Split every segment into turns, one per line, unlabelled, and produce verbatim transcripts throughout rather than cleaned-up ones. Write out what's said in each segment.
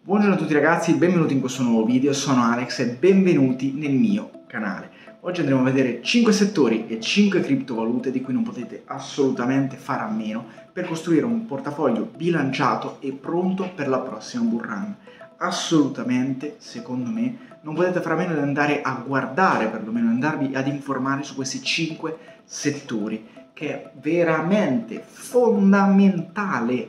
Buongiorno a tutti ragazzi, benvenuti in questo nuovo video, sono Alex e benvenuti nel mio canale. Oggi andremo a vedere cinque settori e cinque criptovalute di cui non potete assolutamente fare a meno per costruire un portafoglio bilanciato e pronto per la prossima bull run. Assolutamente, secondo me, non potete fare a meno di andare a guardare, perlomeno andarvi ad informare su questi cinque settori, che è veramente fondamentale,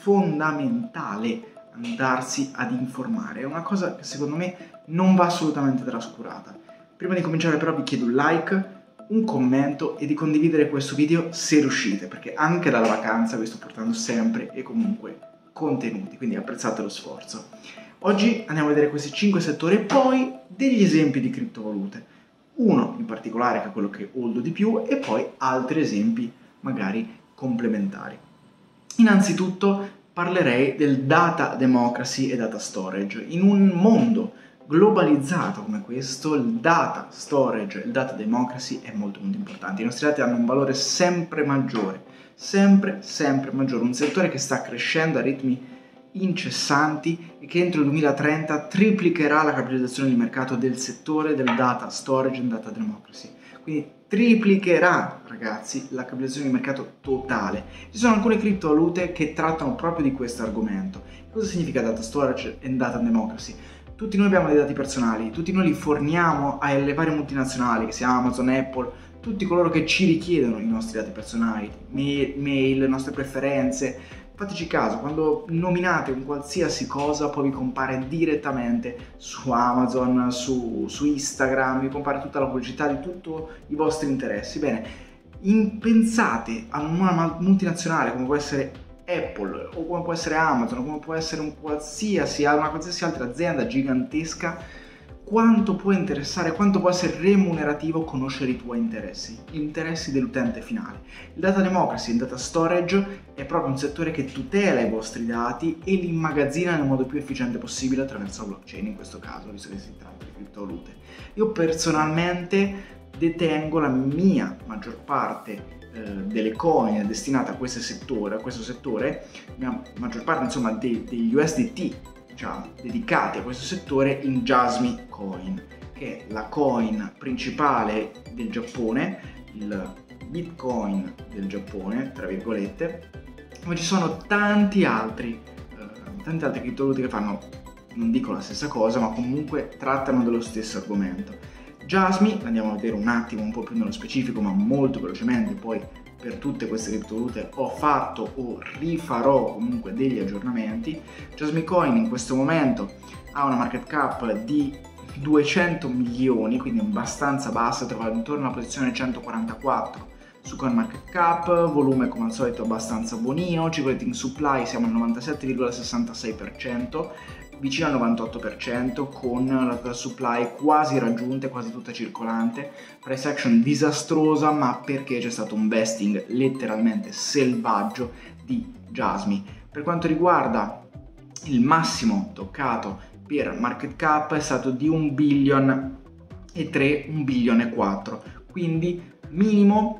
fondamentale andarsi ad informare. È una cosa che secondo me non va assolutamente trascurata. Prima di cominciare però vi chiedo un like, un commento e di condividere questo video se riuscite, perché anche dalla vacanza vi sto portando sempre e comunque contenuti, quindi apprezzate lo sforzo. Oggi andiamo a vedere questi cinque settori e poi degli esempi di criptovalute. Uno in particolare che è quello che holdo di più e poi altri esempi magari complementari. Innanzitutto parlerei del data democracy e data storage. In un mondo globalizzato come questo, il data storage e il data democracy è molto molto importante. I nostri dati hanno un valore sempre maggiore, sempre sempre maggiore, un settore che sta crescendo a ritmi incessanti e che entro il duemilatrenta triplicherà la capitalizzazione di mercato del settore del data storage e data democracy. Quindi triplicherà, ragazzi, la capitalizzazione di mercato totale. Ci sono alcune criptovalute che trattano proprio di questo argomento. Cosa significa data storage e data democracy? Tutti noi abbiamo dei dati personali, tutti noi li forniamo alle varie multinazionali, che sia Amazon, Apple, tutti coloro che ci richiedono i nostri dati personali, mail, le nostre preferenze. Fateci caso, quando nominate un qualsiasi cosa poi vi compare direttamente su Amazon, su, su Instagram, vi compare tutta la pubblicità di tutti i vostri interessi. Bene, in, pensate a una multinazionale come può essere Apple o come può essere Amazon o come può essere un qualsiasi, una qualsiasi altra azienda gigantesca, quanto può interessare, quanto può essere remunerativo conoscere i tuoi interessi, gli interessi dell'utente finale. Il data democracy, il data storage è proprio un settore che tutela i vostri dati e li immagazzina nel modo più efficiente possibile attraverso la blockchain, in questo caso, visto che si tratta di criptovalute. Io personalmente detengo la mia maggior parte eh, delle coin destinate a questo settore, a questo settore, la maggior parte insomma dei, degli U S D T, diciamo, dedicati a questo settore in Jasmy Coin, che è la coin principale del Giappone, il Bitcoin del Giappone, tra virgolette, ma ci sono tanti altri, eh, tante altre criptovalute che fanno, non dico la stessa cosa, ma comunque trattano dello stesso argomento. Jasmy, andiamo a vedere un attimo un po' più nello specifico, ma molto velocemente, poi per tutte queste criptovalute ho fatto o rifarò comunque degli aggiornamenti. Jasmy Coin in questo momento ha una market cap di duecento milioni, quindi abbastanza bassa, trova intorno alla posizione centoquarantaquattro su CoinMarketCap, volume come al solito abbastanza buonino, circulating supply siamo al novantasette virgola sessantasei per cento, vicino al novantotto per cento, con la total supply quasi raggiunta, quasi tutta circolante, price action disastrosa, ma perché c'è stato un vesting letteralmente selvaggio di Jasmy. Per quanto riguarda il massimo toccato per market cap è stato di un billion e tre, un billion e quattro, quindi minimo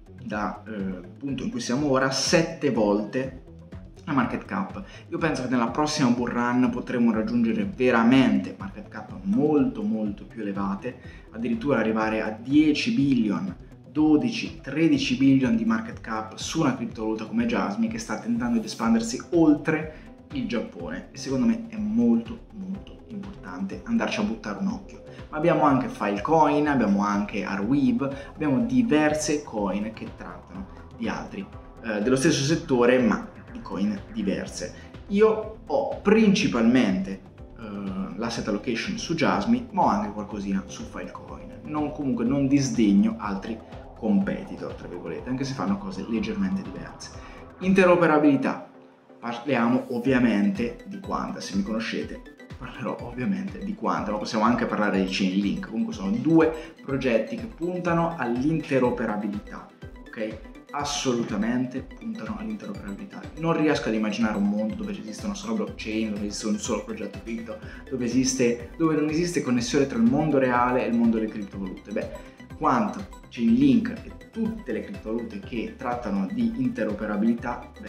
da eh, punto in cui siamo ora sette volte la market cap. Io penso che nella prossima bull run potremo raggiungere veramente market cap molto molto più elevate, addirittura arrivare a dieci billion, dodici, tredici billion di market cap su una criptovaluta come Jasmy, che sta tentando di espandersi oltre il Giappone, e secondo me è molto molto importante andarci a buttare un occhio. Ma abbiamo anche Filecoin, abbiamo anche Arweave, abbiamo diverse coin che trattano di altri eh, dello stesso settore, ma di coin diverse. Io ho principalmente uh, l'asset allocation su Jasmy, ma ho anche qualcosina su Filecoin. Non, comunque non disdegno altri competitor, tra virgolette, anche se fanno cose leggermente diverse. Interoperabilità. Parliamo ovviamente di Quanta, se mi conoscete parlerò ovviamente di Quanta, ma possiamo anche parlare di Chainlink. Comunque sono due progetti che puntano all'interoperabilità, ok? Assolutamente puntano all'interoperabilità. Non riesco ad immaginare un mondo dove esiste una sola blockchain, dove esiste un solo progetto cripto, dove, esiste, dove non esiste connessione tra il mondo reale e il mondo delle criptovalute. Beh, Quanta, Chainlink e tutte le criptovalute che trattano di interoperabilità, beh,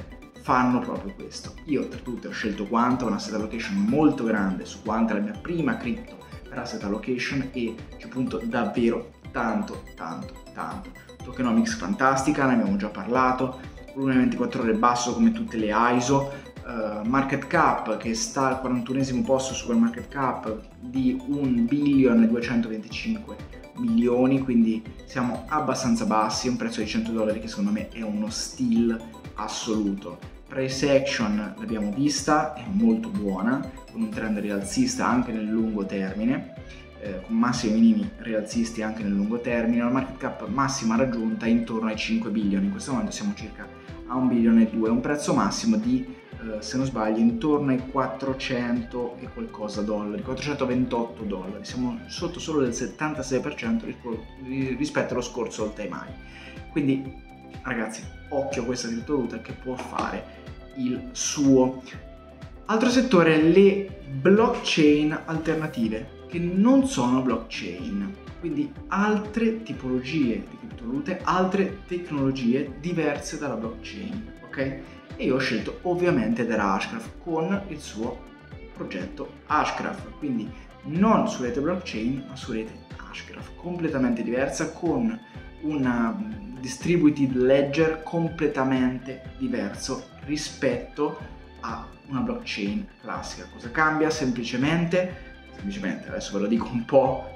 fanno proprio questo. Io tra tutte ho scelto Quanta, una asset allocation molto grande su Quanta, è la mia prima cripto per asset allocation e ci punto davvero tanto tanto tanto. Tokenomics fantastica, ne abbiamo già parlato, volume ventiquattro ore basso come tutte le I S O, uh, market cap che sta al quarantunesimo posto su quel market cap di un billion e duecentoventicinque milioni, quindi siamo abbastanza bassi, un prezzo di cento dollari che secondo me è uno steal assoluto. Price action l'abbiamo vista, è molto buona, con un trend rialzista anche nel lungo termine, eh, con massimi e minimi rialzisti anche nel lungo termine. La market cap massima raggiunta intorno ai cinque billion, in questo momento siamo circa a un billion e due, un prezzo massimo di, eh, se non sbaglio, intorno ai quattrocento e qualcosa dollari, quattrocentoventotto dollari, siamo sotto solo del settantasei per cento rispetto allo scorso all time high. Quindi ragazzi, occhio a questa criptovaluta che può fare il suo. Altro settore, le blockchain alternative che non sono blockchain, quindi altre tipologie di criptovalute, altre tecnologie diverse dalla blockchain, ok? E io ho scelto ovviamente Ether Hashgraph con il suo progetto Hashgraph, quindi non su rete blockchain ma su rete Hashgraph, completamente diversa, con una distributed ledger completamente diverso rispetto a una blockchain classica. Cosa cambia? Semplicemente, semplicemente adesso ve lo dico un po',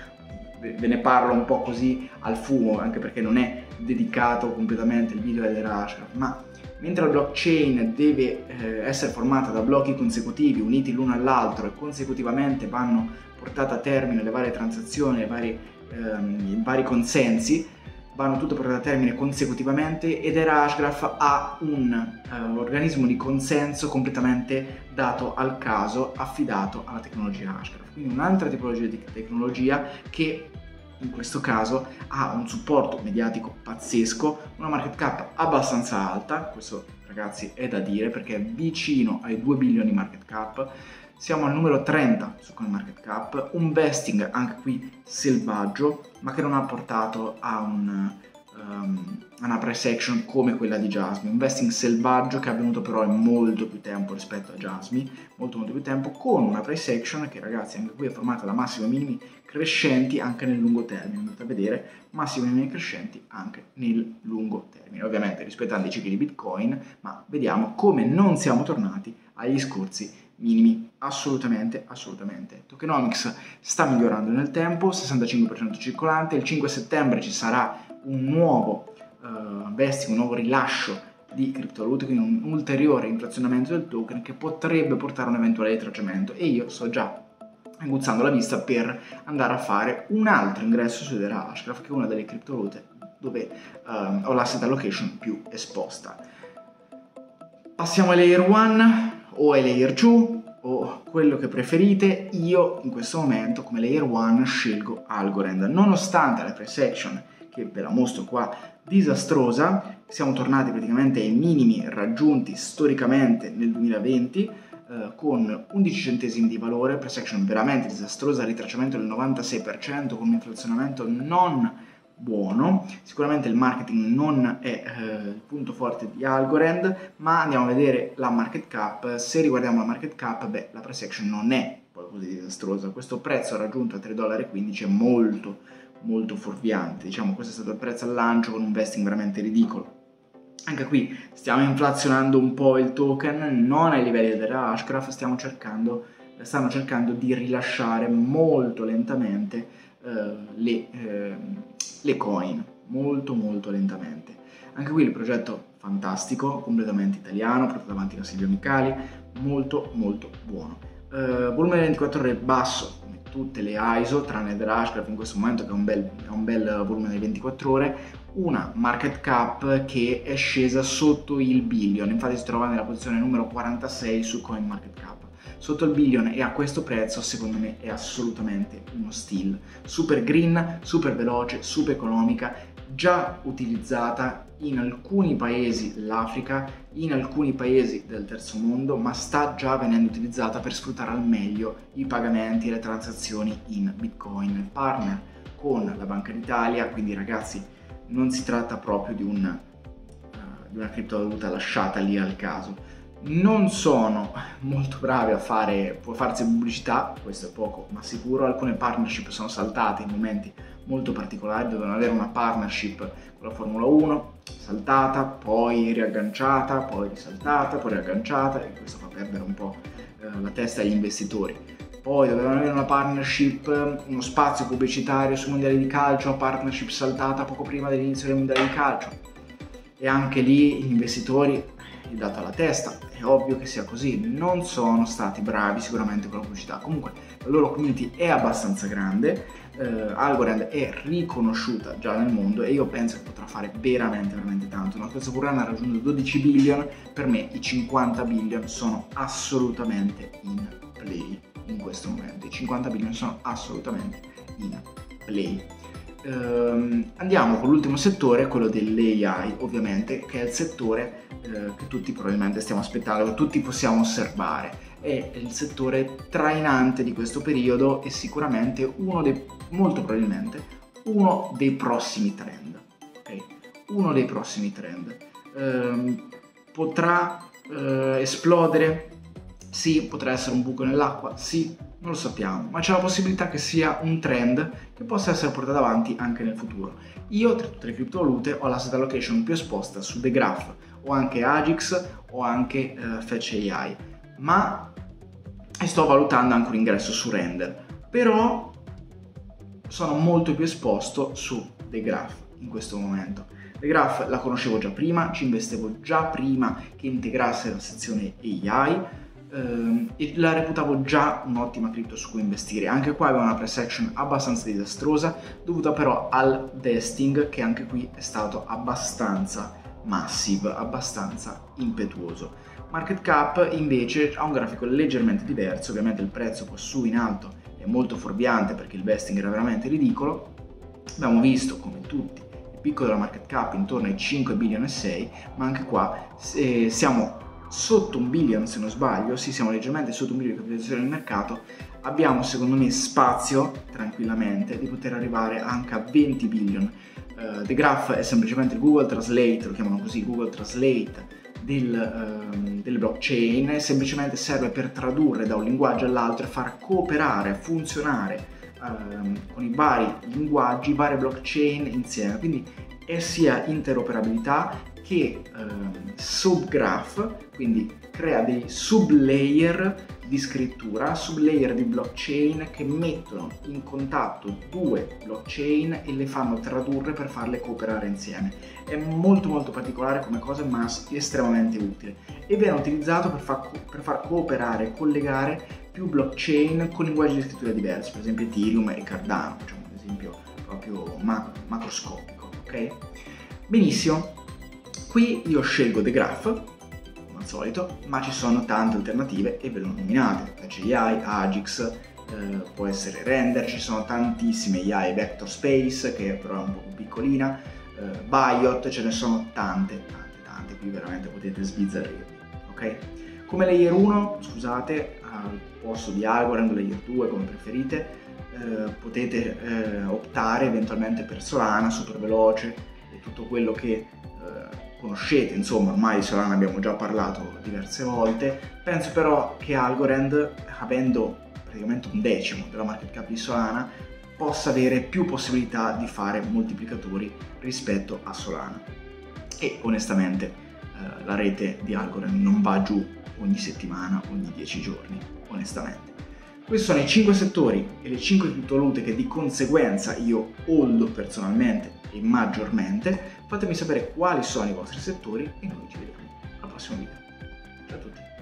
ve ne parlo un po' così al fumo, anche perché non è dedicato completamente il video Ether Hashgraph, ma mentre la blockchain deve eh, essere formata da blocchi consecutivi uniti l'uno all'altro e consecutivamente vanno portate a termine le varie transazioni, le varie, ehm, i vari consensi, vanno tutte portate a termine consecutivamente, ed Ether Hashgraph ha un uh, organismo di consenso completamente dato al caso, affidato alla tecnologia Hashgraph. Quindi un'altra tipologia di tecnologia che in questo caso ha un supporto mediatico pazzesco, una market cap abbastanza alta, questo ragazzi è da dire perché è vicino ai due billion di market cap, siamo al numero trenta su CoinMarketCap, un vesting anche qui selvaggio, ma che non ha portato a un, um, una price action come quella di Jasmy, un vesting selvaggio che è avvenuto però in molto più tempo rispetto a Jasmy, molto molto più tempo, con una price action che ragazzi anche qui è formata da massimi e minimi crescenti anche nel lungo termine, andate a vedere massimi e minimi crescenti anche nel lungo termine, ovviamente rispettando i cicli di Bitcoin, ma vediamo come non siamo tornati agli scorsi minimi, assolutamente, assolutamente. Tokenomics sta migliorando nel tempo, sessantacinque per cento circolante, il cinque settembre ci sarà un nuovo uh, vesting, un nuovo rilascio di criptovalute, quindi un ulteriore inflazionamento del token che potrebbe portare a un eventuale ritracciamento, e io sto già aguzzando la vista per andare a fare un altro ingresso su Ether Hashgraph, che è una delle criptovalute dove uh, ho l'asset allocation più esposta. Passiamo ai layer uno o ai layer due o quello che preferite. Io in questo momento come layer uno scelgo Algorand, nonostante la price action che ve la mostro qua disastrosa, siamo tornati praticamente ai minimi raggiunti storicamente nel duemilaventi, eh, con undici centesimi di valore, price action veramente disastrosa, ritracciamento del novantasei per cento con un inflazionamento non buono. Sicuramente il marketing non è eh, il punto forte di Algorand, ma andiamo a vedere la market cap. Se riguardiamo la market cap, beh, la price action non è poi così disastrosa, questo prezzo raggiunto a tre virgola quindici dollari è molto molto fuorviante, diciamo questo è stato il prezzo al lancio con un vesting veramente ridicolo. Anche qui stiamo inflazionando un po' il token, non ai livelli della Hashgraph, stiamo cercando, stanno cercando di rilasciare molto lentamente eh, le, eh, le coin, molto molto lentamente. Anche qui il progetto fantastico, completamente italiano, portato avanti da Silvio Micali, molto molto buono. Eh, volume ventiquattro ore basso, come tutte le I S O, tranne Ether Hashgraph in questo momento che è un bel, è un bel volume di ventiquattro ore, una market cap che è scesa sotto il billion, infatti si trova nella posizione numero quarantasei su CoinMarketCap. Sotto il billion e a questo prezzo secondo me è assolutamente uno steal, super green, super veloce, super economica, già utilizzata in alcuni paesi dell'Africa, in alcuni paesi del terzo mondo, ma sta già venendo utilizzata per sfruttare al meglio i pagamenti e le transazioni in Bitcoin. Partner con la Banca d'Italia, quindi ragazzi non si tratta proprio di un, uh, di una criptovaluta lasciata lì al caso. Non sono molto bravi a fare, può farsi pubblicità, questo è poco ma sicuro. Alcune partnership sono saltate in momenti molto particolari, dovevano avere una partnership con la Formula uno, saltata, poi riagganciata, poi risaltata, poi riagganciata, e questo fa perdere un po' eh, la testa agli investitori. Poi dovevano avere una partnership, uno spazio pubblicitario sui mondiali di calcio, partnership saltata poco prima dell'inizio dei mondiali di calcio, e anche lì gli investitori gli dato alla testa. È ovvio che sia così, non sono stati bravi sicuramente con la pubblicità. Comunque la loro community è abbastanza grande, eh, Algorand è riconosciuta già nel mondo e io penso che potrà fare veramente veramente tanto. Una spesa bull run ha raggiunto dodici billion, per me i cinquanta billion sono assolutamente in play in questo momento, i cinquanta billion sono assolutamente in play. Uh, andiamo con l'ultimo settore, quello dell'A I, ovviamente, che è il settore uh, che tutti probabilmente stiamo aspettando, che tutti possiamo osservare. È il settore trainante di questo periodo e sicuramente uno dei, molto probabilmente, uno dei prossimi trend. Okay? Uno dei prossimi trend. Uh, potrà uh, esplodere? Sì. Potrà essere un buco nell'acqua? Sì. Non lo sappiamo, ma c'è la possibilità che sia un trend che possa essere portato avanti anche nel futuro. Io, tra tutte le criptovalute, ho l'asset allocation più esposta su The Graph, ho anche Agix, ho anche uh, Fetch A I, ma sto valutando anche un ingresso su Render, però sono molto più esposto su The Graph in questo momento. The Graph la conoscevo già prima, ci investevo già prima che integrasse la sezione A I, Uh, e la reputavo già un'ottima cripto su cui investire. Anche qua aveva una price action abbastanza disastrosa, dovuta però al vesting, che anche qui è stato abbastanza massive, abbastanza impetuoso. Market cap invece ha un grafico leggermente diverso, ovviamente il prezzo qua su in alto è molto fuorviante perché il vesting era veramente ridicolo. Abbiamo visto, come tutti, il picco della market cap intorno ai cinque billion e sei, ma anche qua eh, siamo sotto un billion, se non sbaglio. Sì, siamo leggermente sotto un billion di capitalizzazione del mercato. Abbiamo secondo me spazio tranquillamente di poter arrivare anche a venti billion. Uh, The Graph è semplicemente il Google Translate, lo chiamano così, Google Translate del, um, delle blockchain, semplicemente serve per tradurre da un linguaggio all'altro e far cooperare, funzionare um, con i vari linguaggi, varie blockchain insieme. Quindi è sia interoperabilità che ehm, subgraph, quindi crea dei sublayer di scrittura, sublayer di blockchain che mettono in contatto due blockchain e le fanno tradurre per farle cooperare insieme. È molto molto particolare come cosa, ma estremamente utile, e viene utilizzato per far, per far cooperare e collegare più blockchain con linguaggi di scrittura diversi, per esempio Ethereum e Cardano, facciamo un esempio proprio macro, macroscopico, ok? Benissimo. Qui io scelgo The Graph, come al solito, ma ci sono tante alternative e ve le ho nominate. Fetch A I, Agix, eh, può essere Render, ci sono tantissime A I, Vector Space, che però è un po' più piccolina, eh, Biot, ce ne sono tante, tante, tante, qui veramente potete sbizzarrirvi, ok? Come layer uno, scusate, al posto di Algorand, layer due, come preferite, eh, potete eh, optare eventualmente per Solana, super veloce e tutto quello che conoscete, insomma, ormai di Solana abbiamo già parlato diverse volte. Penso però che Algorand, avendo praticamente un decimo della market cap di Solana, possa avere più possibilità di fare moltiplicatori rispetto a Solana, e onestamente eh, la rete di Algorand non va giù ogni settimana, ogni dieci giorni, onestamente. Questi sono i cinque settori e le cinque criptovalute che di conseguenza io holdo personalmente e maggiormente. Fatemi sapere quali sono i vostri settori e noi ci vediamo al prossimo video. Ciao a tutti!